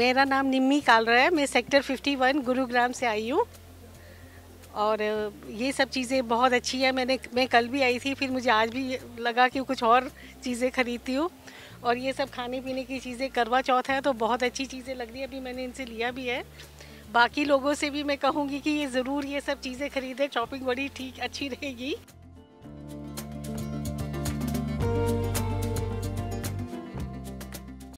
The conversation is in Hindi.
मेरा नाम निम्मी कालरा है। मैं सेक्टर 51 गुरुग्राम से आई हूँ और ये सब चीज़ें बहुत अच्छी है। मैं कल भी आई थी, फिर मुझे आज भी लगा कि कुछ और चीज़ें खरीदती हूँ। और ये सब खाने पीने की चीज़ें, करवा चौथ है तो बहुत अच्छी चीज़ें लग रही है। अभी मैंने इनसे लिया भी है। बाकी लोगों से भी मैं कहूँगी कि ये ज़रूर ये सब चीज़ें खरीदें, शॉपिंग बड़ी ठीक अच्छी रहेगी।